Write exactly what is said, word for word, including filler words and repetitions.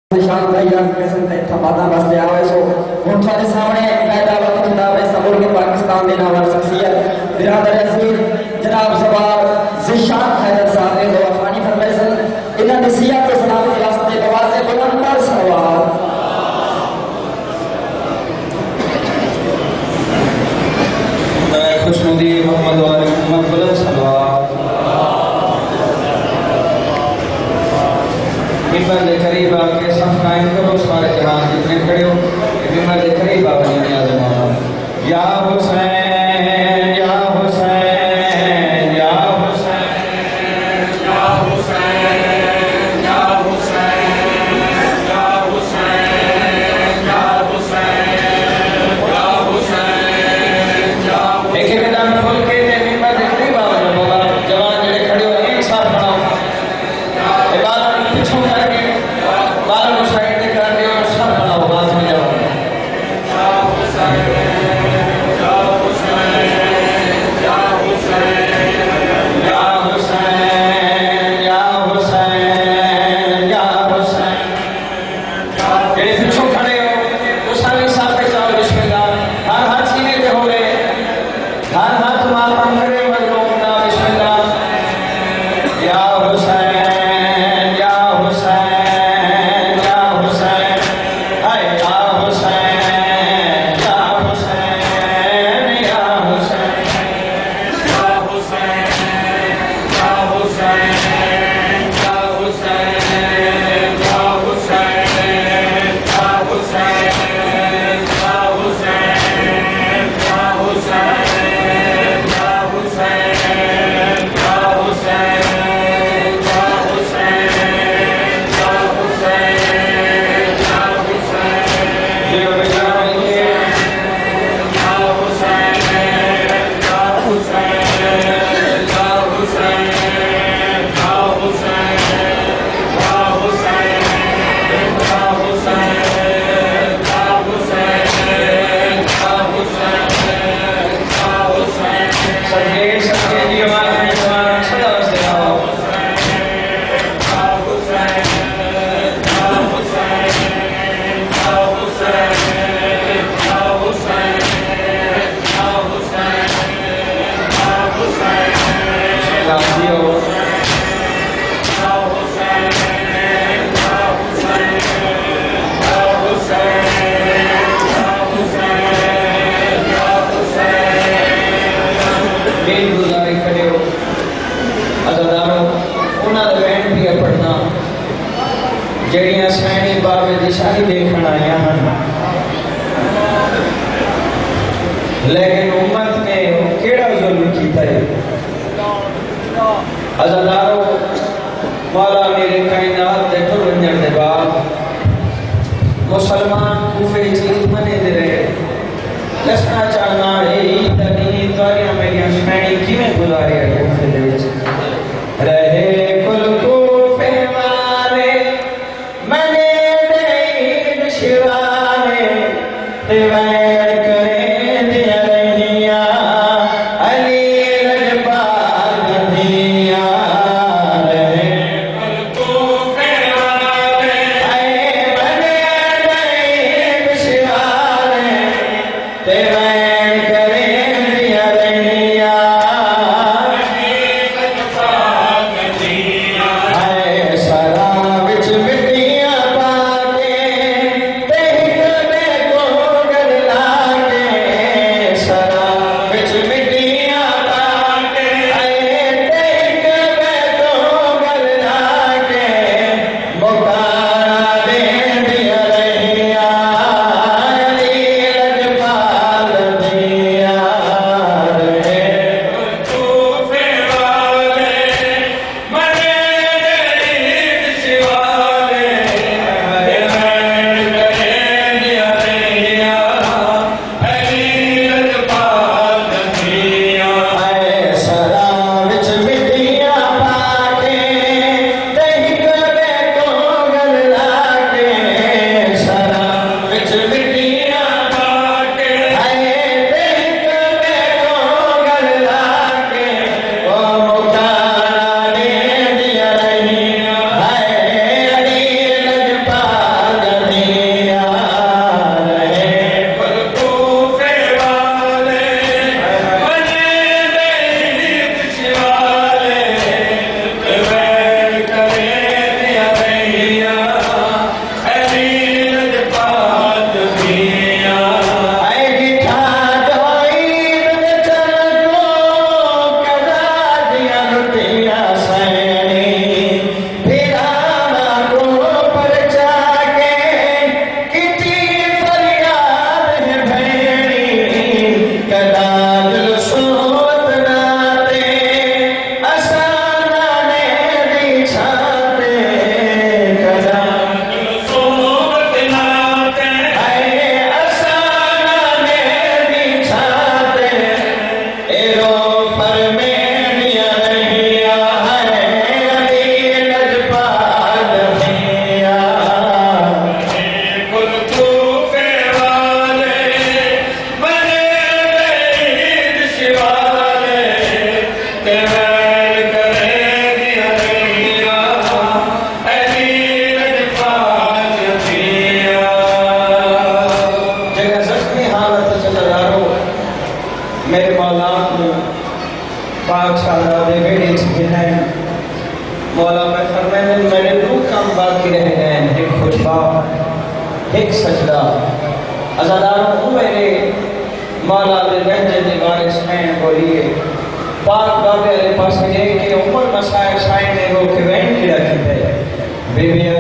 निशान तैयार किस्म का इत्तेफादा वास्ते आवे सो हुन थारे सामने पैदा वक्त किताब है सबूर के पाकिस्तान दे नाम शख्सियत बिरादर अजीज जनाब सवार ज़िशान हैदर साहब ने दो अफानी फरमाए सन इन्हां दी सियात ते सलामत वास्ते नवाज़े बुलंद पर सवार खुशनुदी मोहम्मद वाले मोहम्मद बुलंद सलवार मिंबर के करीब आके सब कायम करो सारे जहां जितने खड़े हो मिंबर के करीब आके नियाज़ मानो या हुसैन या हुसैन या हुसैन या हुसैन या हुसैन या हुसैन या हुसैन या हुसैन या एक एक कदम खोल के मिंबर के करीब आओ बाबा जवान जेड़े खड़े हो एक साथ बनाओ इबादत पीछे करके बालों को साइड में कर दिया और सब बनाओ बात में जाओ या हुसैन या हुसैन या हुसैन या हुसैन या हुसैन या हुसैन जेड़े पीछे खड़े हो उस सारे साथ पे जाओ बिस्मिल्लाह हर हाथ सीने पे हो गए हर हाथ मार बंद करे मजलूम ना बिस्मिल्लाह या हुसैन जड़ियां सैनी बाबे की शाही देखने आया हैं लेकिन उम्मत ने केड़ा जुल्म किया है अज़ादारो मौला मेरे कायनात दे टुरन दे बाद मुसलमान कूफे चीज मने दे रहे दसना चाहना है ईद दी तोरियां मेरियां सैनी किवें गुजारे है कूफे दे विच रहे कुल कूफे वाले मने नहीं शिवाने दिवार करे दिया रहिया अली रजबाग दिया रहे कूफे वाले आए मने नहीं शिवाने दिवार करे दिया रहिया अली रजबाग दिया आए सारा विच मिट्टियां पाके ते कदे को गल लागे एक सजदा अज़ादारों मेरे मौला दे लहजे दे वारिस हैं बोलिए पाक बाबे वाले पास गए कि उमर मसाए साए ने रोके वैन किया की है बेबी